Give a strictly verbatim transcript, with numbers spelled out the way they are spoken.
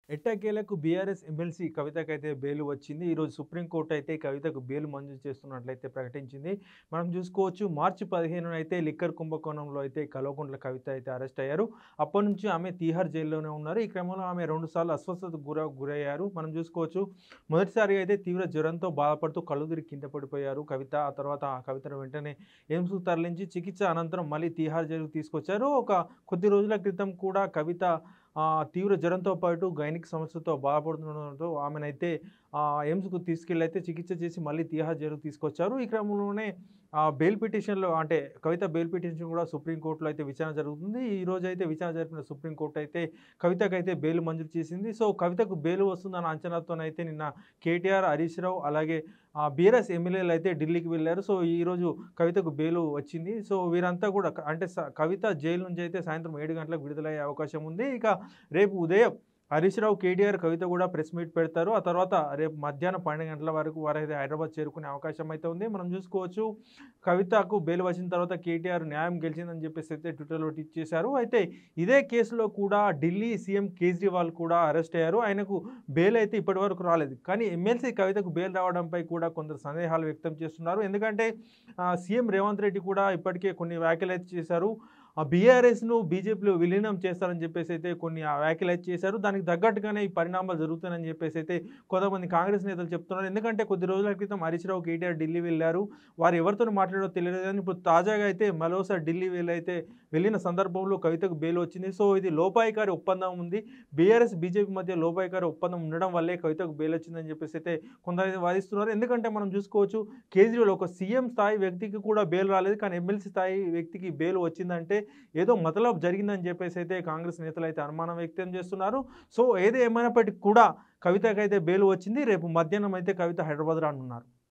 ఎట్టకేలకు BRS MLC కవితకైతే bail వచ్చింది. ఈరోజు సుప్రీంకోర్టు అయితే కవితకు బెయిల్ మంజూరు చేస్తున్నట్లయితే ప్రకటించింది. మనం చూసుకోవచ్చు మార్చి పదిహేనున అయితే లిక్కర్ కుంభకోణంలో అయితే కల్వకుంట్ల కవిత అయితే అరెస్ట్ అయ్యారు. అప్పటి నుంచి ఆమె తీహార్ జైల్లోనే ఉన్నారు. ఈ క్రమంలో ఆమె రెండు సార్లు అస్వస్థతకు గుర గురయ్యారు. మనం చూసుకోవచ్చు మొదటిసారిగా అయితే తీవ్ర జ్వరంతో బాధపడుతూ కళ్ళు తిరిగి కింద పడిపోయారు కవిత. ఆ తర్వాత ఆ కవితను వెంటనే ఎయిమ్స్‌కు తరలించి చికిత్స అనంతరం మళ్ళీ తీహార్ జైలుకు తీసుకొచ్చారు. ఒక కొద్ది రోజుల క్రితం కూడా కవిత ఆహ్, తీవ్ర జ్వరంతో పాటు గైనిక్ సమస్యతో బాధపడుతుండడంతో ఆమెనైతే ఆహ్, ఎయిమ్స్‌కు తీసుకెళ్ళైతే చికిత్స చేసి మళ్ళీ తీహార్ జైలుకి తీసుకొచ్చారు. ఈ క్రమంలోనే ఆహ్, బెయిల్ పిటిషన్‌లో అంటే కవిత బెయిల్ పిటిషన్ కూడా సుప్రీంకోర్టులో అయితే విచారణ జరుగుతుంది. ఈరోజైతే విచారణ జరిపిన సుప్రీంకోర్టు అయితే కవితకైతే బెయిల్ మంజూరు చేసింది. సో, కవితకు బెయిల్ వస్తుందన్న అంచనాతోనైతే నిన్న కేటీఆర్, హరీష్ రావు అలాగే ఆహ్, బీఆర్ఎస్ ఎమ్మెల్యేలు అయితే ఢిల్లీకి వెళ్లారు. సో, ఈరోజు కవితకు బెయిల్ వచ్చింది. సో, వీరంతా కూడా క అంటే స కవిత జైలు నుంచి అయితే సాయంత్రం ఏడు గంటలకు విడుదలయ్యే అవకాశం ఉంది. ఇక రేపు ఉదయం హరీష్ రావు, కేటీఆర్, కవిత కూడా ప్రెస్ మీట్ పెడతారు. ఆ తర్వాత రేపు మధ్యాహ్నం పన్నెండు గంటల వరకు వారైతే హైదరాబాద్ చేరుకునే అవకాశం అయితే ఉంది. మనం చూసుకోవచ్చు కవితకు బెయిల్ వచ్చిన తర్వాత కేటీఆర్ న్యాయం గెలిచిందని చెప్పేసి అయితే ట్విట్టర్‌లో ట్వీట్ చేశారు. అయితే ఇదే కేసులో కూడా ఢిల్లీ సీఎం కేజ్రీవాల్ కూడా అరెస్ట్ అయ్యారు. ఆయనకు బెయిల్ అయితే ఇప్పటివరకు రాలేదు. కానీ ఎమ్మెల్సీ కవితకు బెయిల్ రావడంపై కూడా కొందరు సందేహాలు వ్యక్తం చేస్తున్నారు. ఎందుకంటే ఆహ్, సీఎం రేవంత్ రెడ్డి కూడా ఇప్పటికే కొన్ని వ్యాఖ్యలైతే చేశారు. ఆ బీఆర్ఎస్‌ను బీజేపీలో విలీనం చేస్తారని చెప్పేసి అయితే కొన్ని ఆహ్, వ్యాఖ్యలైతే చేశారు. దానికి తగ్గట్టుగానే ఈ పరిణామాలు జరుగుతాయని చెప్పేసి అయితే కొంతమంది కాంగ్రెస్ నేతలు చెప్తున్నారు. ఎందుకంటే కొద్ది రోజుల క్రితం హరీష్ రావు, కేటీఆర్ ఢిల్లీ వెళ్లారు. వారు ఎవరితోని మాట్లాడారో తెలియదు కానీ ఇప్పుడు తాజాగా అయితే మరోసారి ఢిల్లీ వెళ్ళైతే వెళ్ళిన సందర్భంలో కవితకు బెయిల్ వచ్చింది. సో, ఇది లోపాయికారి ఒప్పందం ఉంది. బీఆర్ఎస్, బీజేపీ మధ్య లోపాయికారి ఒప్పందం ఉండడం వల్లే కవితకు బెయిల్ వచ్చిందని చెప్పేసి అయితే కొందరైతే వాదిస్తున్నారు. ఎందుకంటే మనం చూసుకోవచ్చు కేజ్రీవాల్ ఒక సీఎం స్థాయి వ్యక్తికి కూడా బెయిల్ రాలేదు. కానీ ఎమ్మెల్సీ స్థాయి వ్యక్తికి బెయిల్ వచ్చిందంటే ఏదో మతలబు జరిగిందని చెప్పేసి అయితే కాంగ్రెస్ నేతలైతే అనుమానం వ్యక్తం చేస్తున్నారు. సో, ఏది ఏమైనప్పటికీ కూడా కవితకైతే బెయిల్ వచ్చింది. రేపు మధ్యాహ్నం అయితే కవిత హైదరాబాద్ రానున్నారు.